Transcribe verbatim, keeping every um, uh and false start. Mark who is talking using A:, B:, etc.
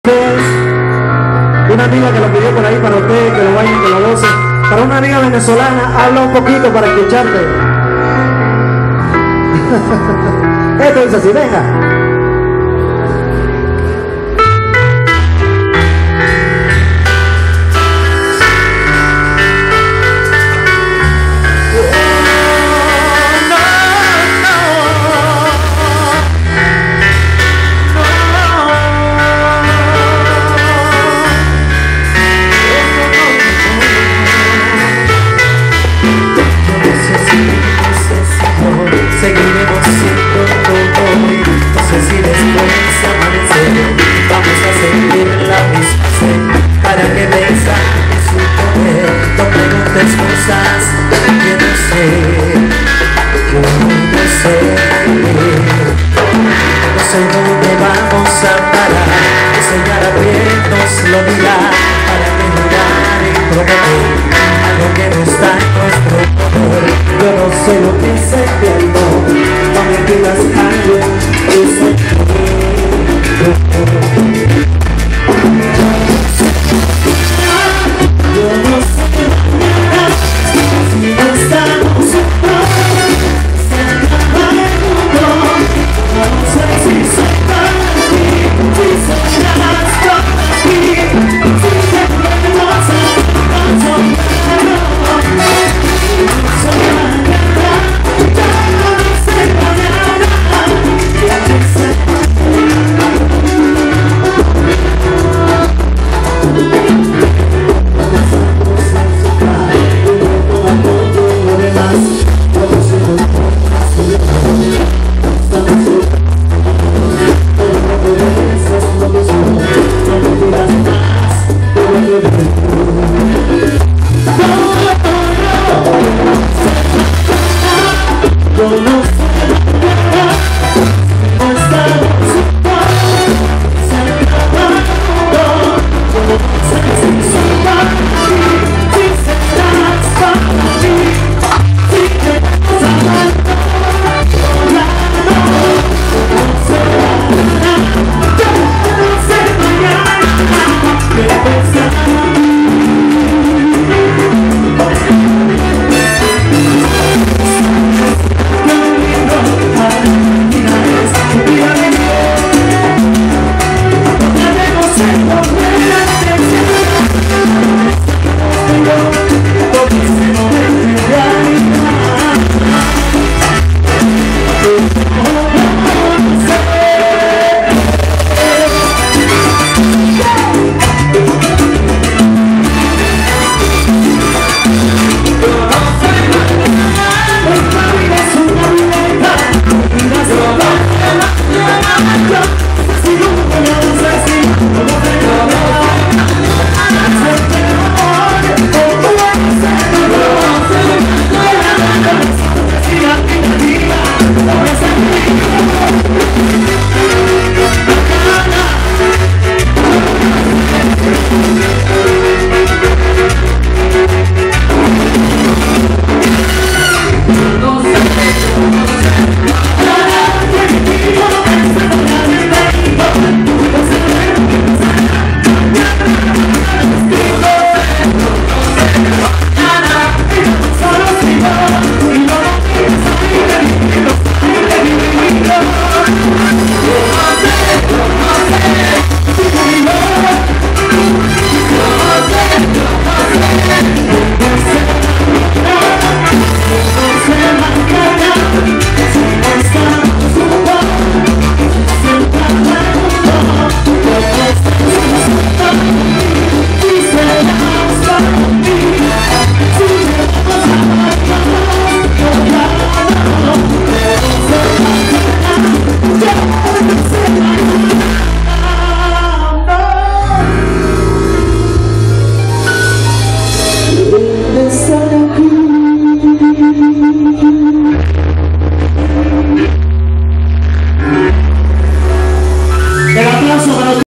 A: Una amiga que lo pidió por ahí para usted, que lo vayan, que lo gocen. Para una amiga venezolana, habla un poquito para escucharte. Esto es así, venga.
B: Seguiremos siendo todo hoy. No sé si después se amanecer vamos a seguir la misma sed. Para que veas que su poder. No preguntes cosas que no sé. Yo no sé. No sé dónde vamos a